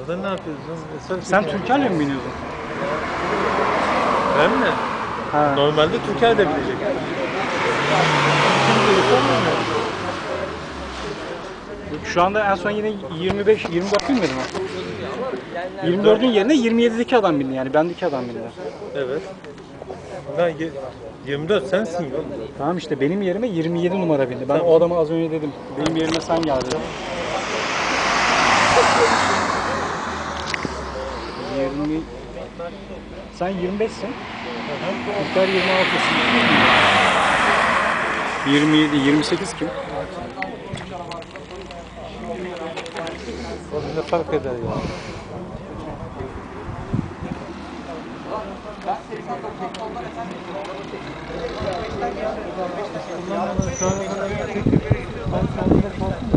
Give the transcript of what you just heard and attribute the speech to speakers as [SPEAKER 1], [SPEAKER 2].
[SPEAKER 1] Orada ne yapıyorsun?
[SPEAKER 2] Sen Türker'le mi biniyorsun?
[SPEAKER 1] Ben mi?
[SPEAKER 2] Ha.
[SPEAKER 1] Normalde Türker de bilecek. Kim gelirse olmuyor.
[SPEAKER 2] Şu anda en son yine 24 binmedi mi? 24'ün yerine 27'deki adam bindi yani. Bendeki adam bindi.
[SPEAKER 1] Evet. Ben 24 sensin ya.
[SPEAKER 2] Tamam işte benim yerime 27 numara bindi. Ben
[SPEAKER 1] Tamam.
[SPEAKER 2] o adama az önce dedim. Benim yerime sen gel dedim. 20. Sen 25'sin. Türker 26'sın. 27, 28 kim?
[SPEAKER 1] O ne fark eder ya? Şu ana kadar ben kendime kalktım.